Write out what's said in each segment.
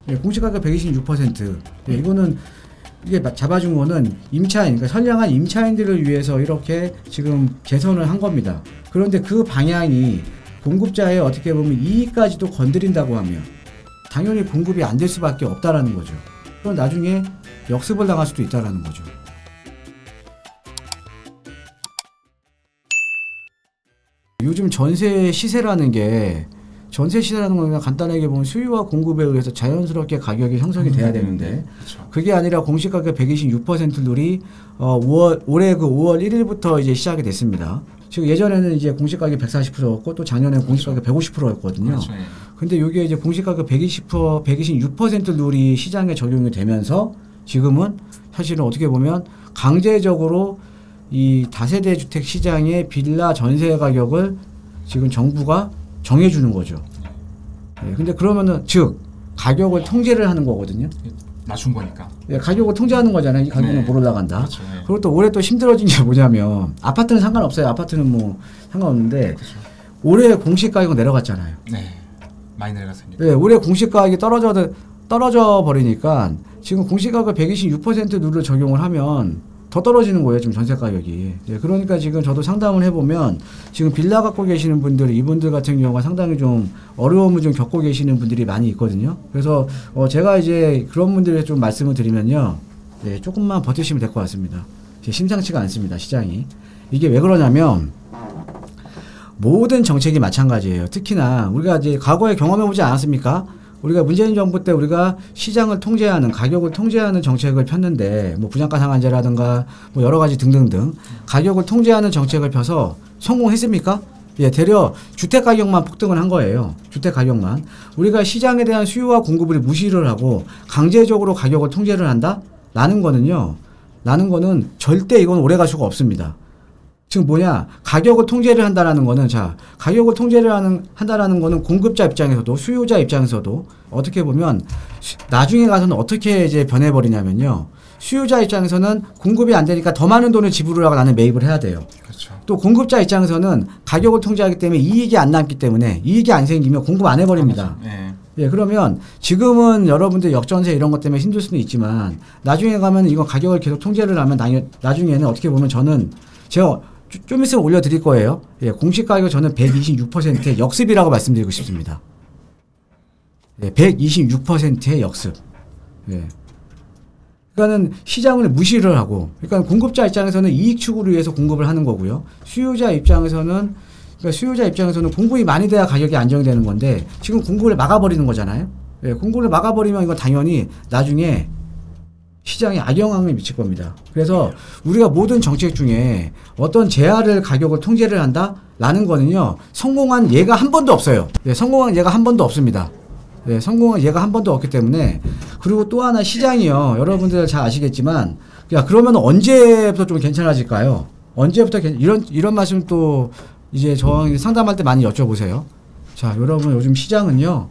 예, 공시가격 126%. 예, 이거는 이게 잡아준 거는 임차인, 그러니까 선량한 임차인들을 위해서 이렇게 지금 개선을 한 겁니다. 그런데 그 방향이 공급자의 어떻게 보면 이익까지도 건드린다고 하면 당연히 공급이 안 될 수밖에 없다라는 거죠. 그럼 나중에 역습을 당할 수도 있다라는 거죠. 요즘 전세 시세라는 게 그냥 간단하게 보면 수요와 공급에 의해서 자연스럽게 가격이 형성이 돼야 되는데 그렇죠. 그게 아니라 공시가격 126% 룰이 올해 그 5월 1일부터 이제 시작이 됐습니다. 지금 예전에는 이제 공시가격 140%였고 또 작년에 공시가격 150%였거든요. 그렇죠. 근데 이게 이제 공시가격 126% 룰이 시장에 적용이 되면서 지금은 사실은 어떻게 보면 강제적으로 이 다세대 주택 시장의 빌라 전세 가격을 지금 정부가 정해주는 거죠. 예, 근데 그러면은 즉 가격을 통제를 하는 거거든요. 낮춘 거니까. 예, 가격을 통제하는 거잖아요. 이 가격은 못 올라간다. 그렇죠. 네. 그리고 또 올해 또 힘들어진 게 뭐냐면 아파트는 상관없어요. 아파트는 뭐 상관없는데 그렇죠. 올해 공시 가격은 내려갔잖아요. 네, 많이 내려갔습니다. 예, 올해 공시 가격이 떨어져 버리니까 지금 공시 가격 126% 룰을 적용을 하면 더 떨어지는 거예요. 지금 전세 가격이. 예, 그러니까 지금 저도 상담을 해보면 지금 빌라 갖고 계시는 분들, 이분들 같은 경우가 상당히 좀 어려움을 좀 겪고 계시는 분들이 많이 있거든요. 그래서 제가 이제 그런 분들에 좀 말씀을 드리면요. 예, 조금만 버티시면 될 것 같습니다. 심상치가 않습니다. 시장이. 이게 왜 그러냐면 모든 정책이 마찬가지예요. 특히나 우리가 이제 과거에 경험해보지 않았습니까? 우리가 문재인 정부 때 우리가 시장을 통제하는, 가격을 통제하는 정책을 폈는데 뭐 분양가 상한제라든가 뭐 여러 가지 등등등 가격을 통제하는 정책을 펴서 성공했습니까? 예, 되려 주택 가격만 폭등을 한 거예요. 주택 가격만. 우리가 시장에 대한 수요와 공급을 무시를 하고 강제적으로 가격을 통제를 한다? 라는 거는 절대 이건 오래 갈 수가 없습니다. 지금 뭐냐? 가격을 통제를 한다라는 거는, 가격을 통제를 한다라는 거는 공급자 입장에서도 수요자 입장에서도 어떻게 보면 나중에 가서는 어떻게 이제 변해버리냐면요. 수요자 입장에서는 공급이 안 되니까 더 많은 돈을 지불을 하고 나는 매입을 해야 돼요. 그렇죠. 또 공급자 입장에서는 가격을 통제하기 때문에 이익이 안 남기 때문에 이익이 안 생기면 공급 안 해버립니다. 네. 예, 그러면 지금은 여러분들 역전세 이런 것 때문에 힘들 수는 있지만 나중에 가면 이거 가격을 계속 통제를 하면 나중에는 어떻게 보면 제가 좀 있으면 올려드릴 거예요. 예, 공시가격 저는 126%의 역습이라고 말씀드리고 싶습니다. 예, 126%의 역습. 예. 그러니까는 시장을 무시를 하고, 그러니까 공급자 입장에서는 이익 추구를 위해서 공급을 하는 거고요. 수요자 입장에서는 공급이 많이 돼야 가격이 안정되는 건데 지금 공급을 막아버리는 거잖아요. 예, 공급을 막아버리면 이건 당연히 나중에 시장에 악영향을 미칠 겁니다. 그래서 우리가 모든 정책 중에 어떤 재화를 가격을 통제를 한다라는 거는요. 성공한 예가 한 번도 없어요. 네, 성공한 예가 한 번도 없습니다. 네, 성공한 예가 한 번도 없기 때문에. 그리고 또 하나 시장이요. 여러분들 잘 아시겠지만 그러면 언제부터 좀 괜찮아질까요? 언제부터 이런 말씀 또 이제 저 상담할 때 많이 여쭤보세요. 자, 여러분 요즘 시장은요.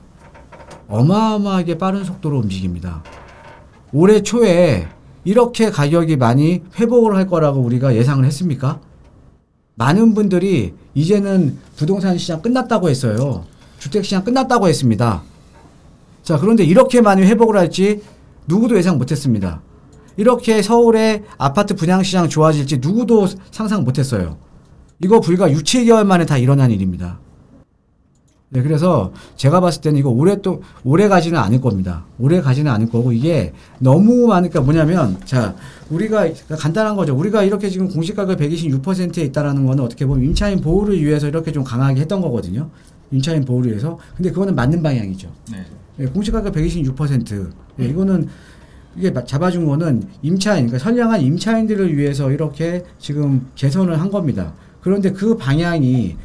어마어마하게 빠른 속도로 움직입니다. 올해 초에 이렇게 가격이 많이 회복을 할 거라고 우리가 예상을 했습니까? 많은 분들이 이제는 부동산 시장 끝났다고 했어요. 주택 시장 끝났다고 했습니다. 자, 그런데 이렇게 많이 회복을 할지 누구도 예상 못했습니다. 이렇게 서울의 아파트 분양 시장 좋아질지 누구도 상상 못했어요. 이거 불과 6, 7개월 만에 다 일어난 일입니다. 네, 그래서 제가 봤을 때는 이거 오래 가지는 않을 겁니다. 오래 가지는 않을 거고, 이게 너무 많으니까 뭐냐면, 우리가 간단한 거죠. 우리가 이렇게 지금 공시가격 126%에 있다라는 거는 어떻게 보면 임차인 보호를 위해서 이렇게 좀 강하게 했던 거거든요. 임차인 보호를 위해서. 근데 그거는 맞는 방향이죠. 네. 네, 공시가격 126%. 네, 이게 잡아준 거는 그러니까 선량한 임차인들을 위해서 이렇게 지금 개선을 한 겁니다. 그런데 그 방향이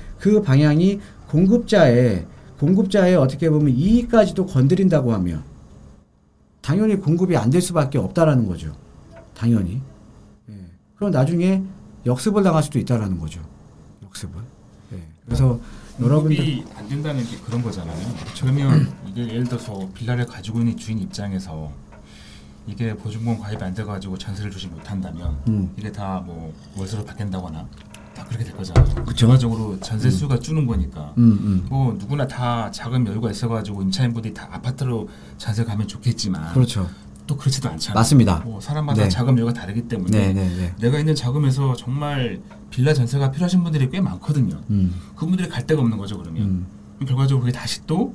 공급자의 어떻게 보면 이익까지도 건드린다고 하면 당연히 공급이 안 될 수밖에 없다라는 거죠. 당연히. 예. 그럼 나중에 역습을 당할 수도 있다라는 거죠. 역습을. 예. 그래서 여러분들 공급이 안 된다는 게 그런 거잖아요. 그러면 이게 예를 들어서 빌라를 가지고 있는 주인 입장에서 이게 보증금 가입이 안 돼가지고 전세를 주지 못한다면 이게 다 뭐 월세로 바뀐다거나 다 그렇게 될 거잖아요. 그쵸? 결과적으로 전세 수가 주는 거니까. 뭐 누구나 다 자금 여유가 있어가지고 임차인분들이 다 아파트로 전세 가면 좋겠지만. 그렇죠. 또 그렇지도 않잖아요. 맞습니다. 뭐 사람마다 네. 자금 여유가 다르기 때문에 내가 있는 자금에서 정말 빌라 전세가 필요하신 분들이 꽤 많거든요. 그분들이 갈 데가 없는 거죠. 그러면 결과적으로 그게 다시 또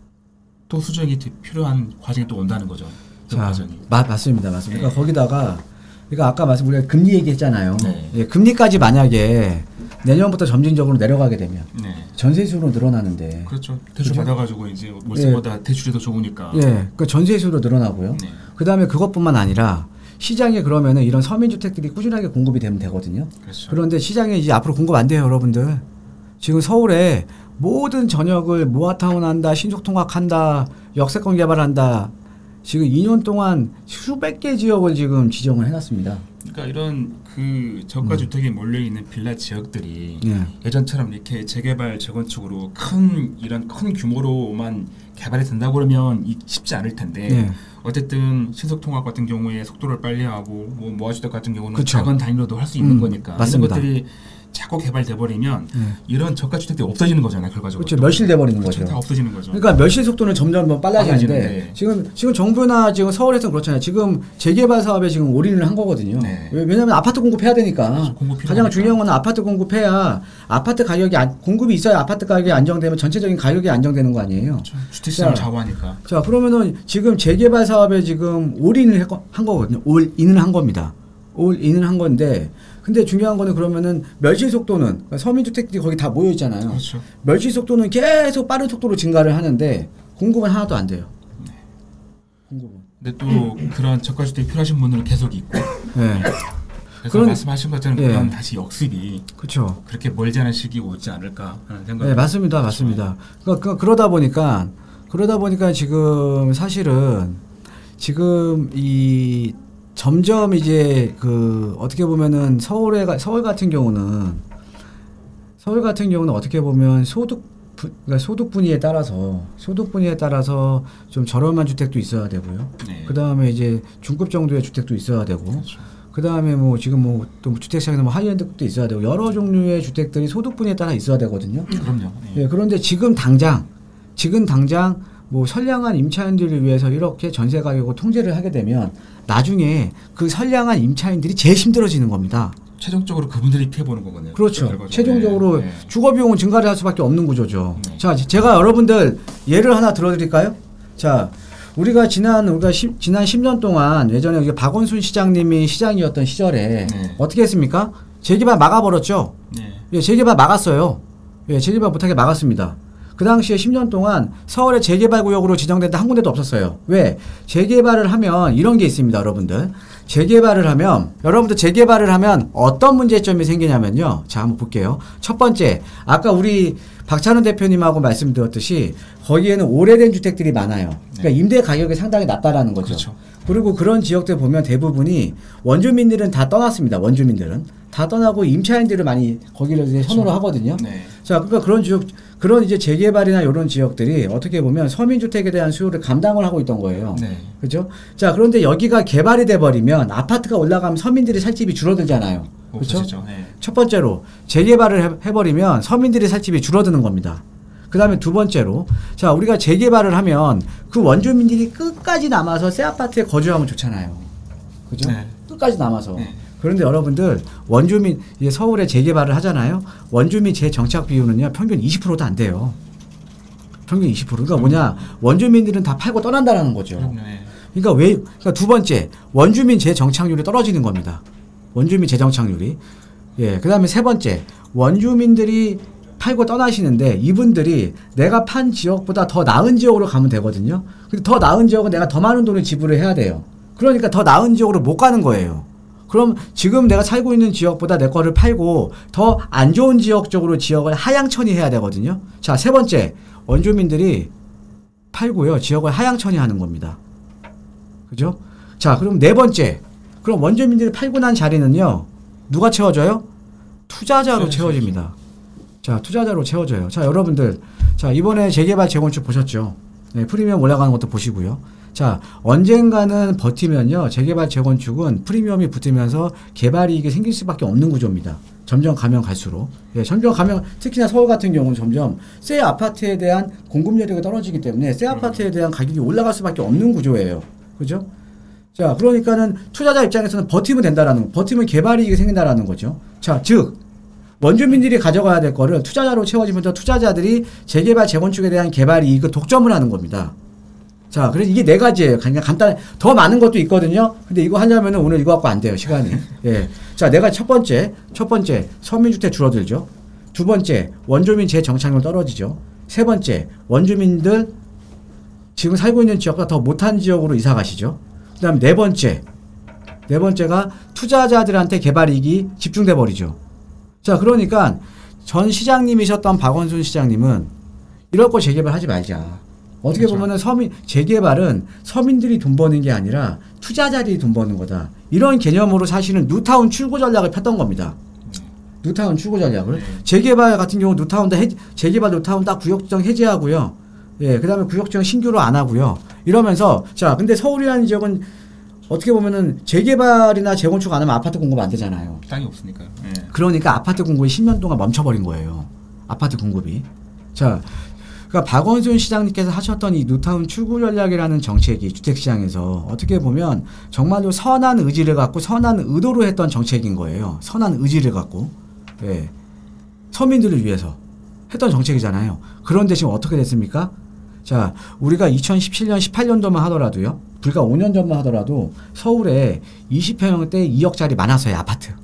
수정이 필요한 과정이 또 온다는 거죠. 그 과정이. 맞습니다. 그러니까 거기다가 그러니까 아까 우리가 금리 얘기했잖아요. 네. 예, 금리까지 만약에 내년부터 점진적으로 내려가게 되면 네. 전세 수로 늘어나는데. 그렇죠. 대출 받아가지고 이제 월세보다 대출이 더 좋으니까. 예, 그 전세 수로 늘어나고요. 네. 그 다음에 그것뿐만 아니라 시장에 그러면은 이런 서민주택들이 꾸준하게 공급이 되면 되거든요. 그렇죠. 그런데 시장에 이제 앞으로 공급 안 돼요, 여러분들. 지금 서울에 모든 전역을 모아타운 한다, 신속통합한다, 역세권 개발한다. 지금 2년 동안 수백 개 지역을 지금 지정을 해놨습니다. 그러니까 이런 그 저가 주택이 몰려 있는 빌라 지역들이 예전처럼 이렇게 재개발 재건축으로 이런 큰 규모로만 개발이 된다고 그러면 쉽지 않을 텐데 어쨌든 신속통합 같은 경우에 속도를 빨리 하고 뭐 모아주택 같은 경우는 그쵸. 작은 단위로도 할 수 있는 거니까 맞습니다. 이런 것들이 자꾸 개발돼 버리면 이런 저가 주택들이 없어지는 거잖아요. 결과적으로. 그렇죠. 멸실돼 버리는 거죠. 다 없어지는 거죠. 그러니까 멸실 속도는 점점 빨라지는데 지금 정부나 지금 서울에서는 그렇잖아요. 지금 재개발 사업에 지금 올인을 한 거거든요. 네. 왜냐하면 아파트 공급해야 되니까. 공급 가장 중요한 건 아파트 공급해야 아파트 가격이 공급이 있어야 아파트 가격이 안정되면 전체적인 가격이 안정되는 거 아니에요. 그렇죠. 주택시장 좌우하니까. 자, 그러면은 지금 재개발 사업에 지금 올인을 한 거거든요. 올인을 한 겁니다. 올인을 한 건데, 근데 중요한 거는 그러면은 멸실 속도는 그러니까 서민주택들이 거기 다 모여 있잖아요. 그렇죠. 멸실 속도는 계속 빠른 속도로 증가를 하는데 공급은 하나도 안 돼요. 네. 공급은. 근데 또 그런 저가 주택이 필요하신 분들은 계속 있고. 네. 그래서 말씀하신 것처럼 그런 다시 역습이 그렇죠. 그렇게 멀지 않은 시기가 오지 않을까 하는 생각이. 네, 맞습니다. 그러다 보니까 지금 사실은 지금 이 점점 이제 그 어떻게 보면은 서울 같은 경우는 어떻게 보면 그러니까 소득 분위에 따라서 좀 저렴한 주택도 있어야 되고요. 네. 그 다음에 이제 중급 정도의 주택도 있어야 되고. 그렇죠. 그 다음에 뭐 지금 또 주택 시장에는 하이엔드급도 있어야 되고 여러 종류의 주택들이 소득 분위에 따라 있어야 되거든요. 그럼요. 네. 예, 그런데 지금 당장 뭐 선량한 임차인들을 위해서 이렇게 전세 가격을 통제를 하게 되면 나중에 그 선량한 임차인들이 제일 힘들어지는 겁니다. 최종적으로 그분들이 피해보는 거거든요. 그렇죠. 최종적으로 주거 비용은 증가를 할 수밖에 없는 구조죠. 네. 자, 제가 여러분들 예를 하나 들어드릴까요? 자, 우리가 지난 10년 동안 예전에 여기 박원순 시장님이 시장이었던 시절에 어떻게 했습니까? 재개발 막아버렸죠. 네. 예, 재개발 막았어요. 예, 재개발 못하게 막았습니다. 그 당시에 10년 동안 서울의 재개발 구역으로 지정된 데 한 군데도 없었어요. 왜? 재개발을 하면 이런 게 있습니다, 여러분들. 재개발을 하면 어떤 문제점이 생기냐면요. 자, 한번 볼게요. 첫 번째, 아까 우리 박찬원 대표님하고 말씀드렸듯이 거기에는 오래된 주택들이 많아요. 그러니까 임대 가격이 상당히 낮다라는 거죠. 그렇죠. 그리고 그런 지역들 보면 대부분이 원주민들은 다 떠났습니다. 원주민들은 다 떠나고 임차인들을 많이 거기를 이제 선호를 하거든요. 네. 자, 그러니까 그런 이제 재개발이나 이런 지역들이 어떻게 보면 서민주택에 대한 수요를 감당을 하고 있던 거예요. 네. 그죠? 자, 그런데 여기가 개발이 돼버리면 아파트가 올라가면 서민들이 살 집이 줄어들잖아요. 그렇죠? 네. 첫 번째로 재개발을 해버리면 서민들이 살 집이 줄어드는 겁니다. 그 다음에 두 번째로, 자, 우리가 재개발을 하면 그 원주민들이 끝까지 남아서 새 아파트에 거주하면 좋잖아요. 그죠? 네. 끝까지 남아서. 네. 그런데 여러분들, 이제 서울에 재개발을 하잖아요. 원주민 재정착 비율은요, 평균 20%도 안 돼요. 평균 20%. 그러니까 뭐냐, 원주민들은 다 팔고 떠난다라는 거죠. 네. 그러니까 두 번째, 원주민 재정착률이 떨어지는 겁니다. 원주민 재정착률이. 예. 그 다음에 세 번째, 원주민들이 팔고 떠나시는데 이분들이 내가 판 지역보다 더 나은 지역으로 가면 되거든요. 근데 더 나은 지역은 내가 더 많은 돈을 지불을 해야 돼요. 그러니까 더 나은 지역으로 못 가는 거예요. 그럼 지금 내가 살고 있는 지역보다 내 거를 팔고 더 안 좋은 지역 쪽으로 지역을 하향천이 해야 되거든요. 자, 세 번째, 원주민들이 팔고요. 지역을 하향천이 하는 겁니다. 그죠? 자, 그럼 네 번째, 그럼 원주민들이 팔고 난 자리는요. 누가 채워줘요? 투자자로 채워집니다. 자, 투자자로 채워져요. 자, 여러분들, 자, 이번에 재개발 재건축 보셨죠? 네, 프리미엄 올라가는 것도 보시고요. 자, 언젠가는 버티면요, 재개발 재건축은 프리미엄이 붙으면서 개발 이익이 생길 수밖에 없는 구조입니다. 점점 가면 갈수록. 예, 점점 가면 특히나 서울 같은 경우는 점점 새 아파트에 대한 공급력이 떨어지기 때문에 새 아파트에 대한 가격이 올라갈 수밖에 없는 구조예요. 그죠? 자, 그러니까는 투자자 입장에서는 버티면 된다라는 거, 버티면 개발 이익이 생긴다라는 거죠. 자, 즉 원주민들이 가져가야 될 거를 투자자로 채워지면서 투자자들이 재개발 재건축에 대한 개발 이익을 독점을 하는 겁니다. 자, 그래서 이게 네 가지예요. 그냥 간단히 더 많은 것도 있거든요. 근데 이거 하려면은 오늘 이거 갖고 안 돼요, 시간이. 예. 자, 내가 첫 번째 서민주택 줄어들죠. 두 번째 원주민 재정착률 떨어지죠. 세 번째 원주민들 지금 살고 있는 지역보다 더 못한 지역으로 이사 가시죠. 그다음에 네 번째가 투자자들한테 개발 이익이 집중돼 버리죠. 자, 그러니까 전 시장님이셨던 박원순 시장님은 이럴 거 재개발하지 말자. 어떻게 그렇죠. 보면은 재개발은 서민들이 돈 버는 게 아니라 투자자들이 돈 버는 거다. 이런 개념으로 사실은 뉴타운 출구 전략을 폈던 겁니다. 뉴타운 출구 전략을. 재개발 같은 경우 재개발 뉴타운 딱 구역지정 해제하고요. 예, 그 다음에 구역지정 신규로 안 하고요. 이러면서, 자, 근데 서울이라는 지역은 어떻게 보면은 재개발이나 재건축 안 하면 아파트 공급 안 되잖아요. 땅이 없으니까요. 예. 그러니까 아파트 공급이 10년 동안 멈춰버린 거예요. 아파트 공급이. 자, 그러니까 박원순 시장님께서 하셨던 이 뉴타운 출구 전략이라는 정책이 주택시장에서 어떻게 보면 정말로 선한 의지를 갖고 선한 의도로 했던 정책인 거예요. 선한 의지를 갖고. 예. 서민들을 위해서 했던 정책이잖아요. 그런데 지금 어떻게 됐습니까? 자, 우리가 2017년, 18년도만 하더라도요. 불과 5년 전만 하더라도 서울에 20평형대 2억짜리 많았어요.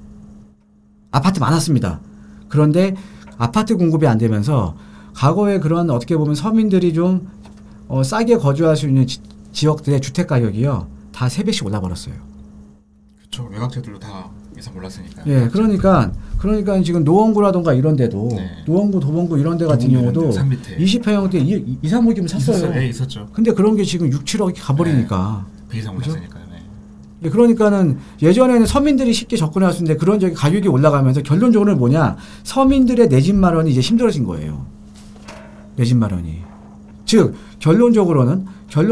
아파트 많았습니다. 그런데 아파트 공급이 안 되면서 과거에 그런 어떻게 보면 서민들이 좀 싸게 거주할 수 있는 지역들의 주택 가격이요. 다 3배씩 올라버렸어요. 그렇죠. 외곽지들도 다 예상 올랐으니까. 예, 그러니까 지금 노원구라던가 이런 데도 노원구, 도봉구 이런 데 같은 경우도 20평형대 2, 3억이면 샀어요. 네, 있었죠. 근데 그런 게 지금 6, 7억이 가버리니까. 배 이상 올랐으니까요. 네. 예, 그러니까는 예전에는 서민들이 쉽게 접근할 수 있는데 그런 저기 가격이 올라가면서 결론적으로는 뭐냐? 서민들의 내 집 마련이 이제 힘들어진 거예요. 내 집 마련이. 즉 결론적으로는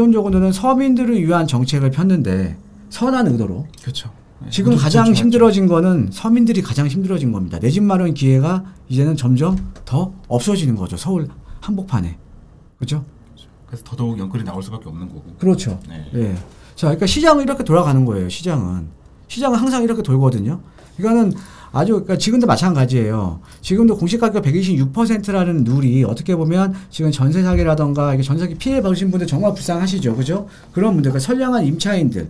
서민들을 위한 정책을 폈는데 선한 의도로. 그렇죠. 지금 가장 힘들어진 거는 서민들이 가장 힘들어진 겁니다. 내 집 마련 기회가 이제는 점점 더 없어지는 거죠. 서울 한복판에. 그렇죠? 그래서 더더욱 연끌이 나올 수밖에 없는 거고. 그렇죠. 네. 예. 자, 그러니까 시장은 이렇게 돌아가는 거예요. 시장은 항상 이렇게 돌거든요. 이거는 그러니까 지금도 마찬가지예요. 지금도 공시가격 126%라는 룰이 어떻게 보면 지금 전세 사기라던가 이게 전세 사기 피해 받으신 분들 정말 불쌍하시죠. 그죠? 그런 분들, 그러니까 선량한 임차인들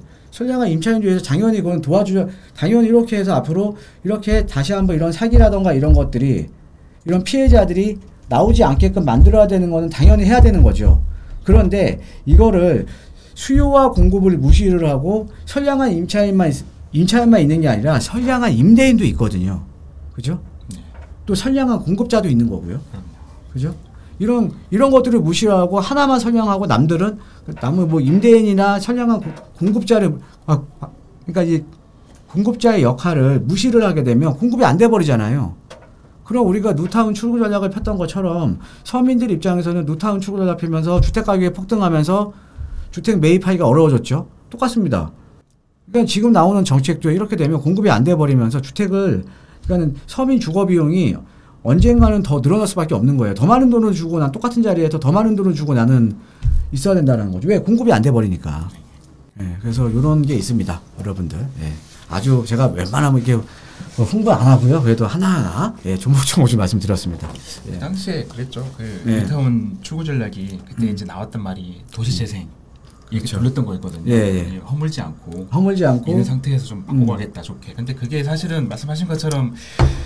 위해서 당연히 그건 당연히 이렇게 해서 앞으로 이렇게 다시 한번 이런 사기라던가 이런 것들이, 이런 피해자들이 나오지 않게끔 만들어야 되는 거는 당연히 해야 되는 거죠. 그런데 이거를 수요와 공급을 무시를 하고 선량한 임차인만 있는 게 아니라 선량한 임대인도 있거든요. 그죠? 또 선량한 공급자도 있는 거고요. 그죠? 이런 것들을 무시하고 하나만 선량하고 남은 뭐 임대인이나 선량한 공급자를 그러니까 이제 공급자의 역할을 무시를 하게 되면 공급이 안 돼 버리잖아요. 그럼 우리가 뉴타운 출구 전략을 폈던 것처럼 서민들 입장에서는 뉴타운 출구 전략 펴면서 주택 가격이 폭등하면서 주택 매입하기가 어려워졌죠. 똑같습니다. 그러니까 지금 나오는 정책도 이렇게 되면 공급이 안 돼 버리면서 그러니까는 서민 주거 비용이 언젠가는 더 늘어날 수밖에 없는 거예요. 더 많은 돈을 주고 난 똑같은 자리에서 더 많은 돈을 주고 나는 있어야 된다는 거죠. 왜? 공급이 안 돼 버리니까. 예, 그래서 이런 게 있습니다, 여러분들. 예, 아주 제가 웬만하면 이렇게 홍보 안 하고요. 그래도 하나하나 조목조목 말씀드렸습니다. 예. 당시에 그랬죠. 뉴타운 출구 전략이 그때 이제 나왔던 말이 도시재생. 이렇게 그렇죠. 돌렸던 거였거든요. 허물지 않고 있는 상태에서 좀 바꿔가겠다 좋게. 근데 그게 사실은 말씀하신 것처럼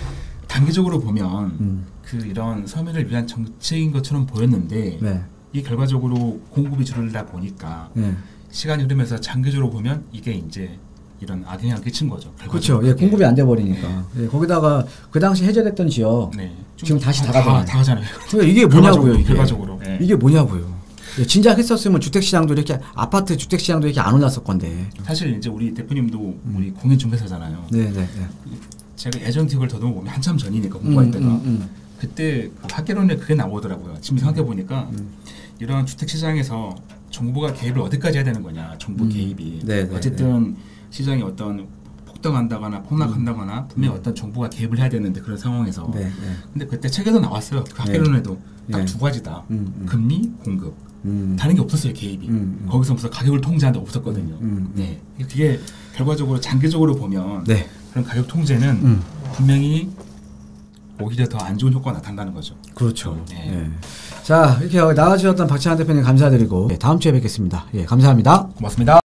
단기적으로 보면 이런 서민을 위한 정책인 것처럼 보였는데 이게 결과적으로 공급이 줄어들다 보니까 시간이 흐르면서 장기적으로 보면 이게 이제 이런 악영향을 끼친 거죠. 그렇죠. 예, 공급이 안 돼 버리니까. 예, 거기다가 그 당시 해제됐던 지역 지금 다시 다 가잖아요. 이게 뭐냐고요. 결과적으로. 이게 뭐냐고요. 예, 진작 했었으면 주택시장도 이렇게 아파트 주택시장도 이렇게 안 올랐을 건데. 사실 이제 우리 대표님도 우리 공인중개사잖아요. 네. 제가 예전 기억을 더듬어 보면 한참 전이니까 공부할 때가 그때 학개론에 그게 나오더라고요. 지금 생각해 보니까 이런 주택시장에서 정부가 개입을 어디까지 해야 되는 거냐. 정부 개입이 어쨌든 시장의 어떤 폭등한다거나 폭락한다거나 분명히 어떤 정부가 개입을 해야 되는데 그런 상황에서 근데 그때 책에도 나왔어요. 그 학계론에도 딱 두 가지다. 금리, 공급. 다른 게 없었어요. 개입이. 거기서 무슨 가격을 통제하는 데 없었거든요. 네. 그게 결과적으로 장기적으로 보면 그런 가격 통제는 분명히 오히려 더 안 좋은 효과가 나타난다는 거죠. 그렇죠. 네. 자, 이렇게 나와주셨던 박찬환 대표님 감사드리고 다음 주에 뵙겠습니다. 예, 감사합니다. 고맙습니다.